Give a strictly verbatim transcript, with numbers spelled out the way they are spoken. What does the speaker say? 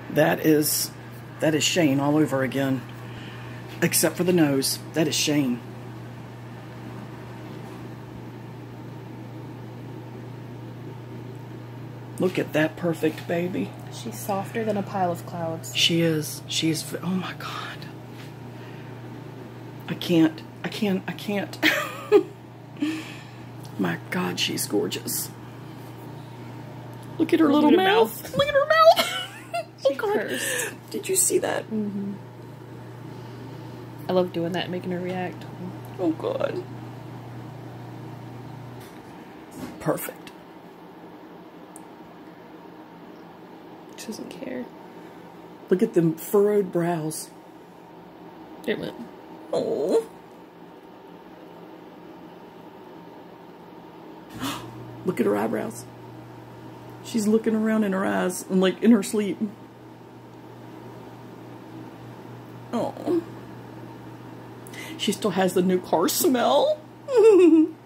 That is, that is Shane all over again. Except for the nose. That is Shane. Look at that perfect baby. She's softer than a pile of clouds. She is. She is. Oh my God. I can't. I can't. I can't. My God, she's gorgeous. Look at her Look little at her mouth. mouth. Look at her mouth. She Oh God. cursed. Did you see that? Mm-hmm. I love doing that, making her react. Oh God. Perfect. She doesn't care. Look at them furrowed brows. It went. Oh. Look at her eyebrows. She's looking around in her eyes and like in her sleep. Oh. She still has the new car smell.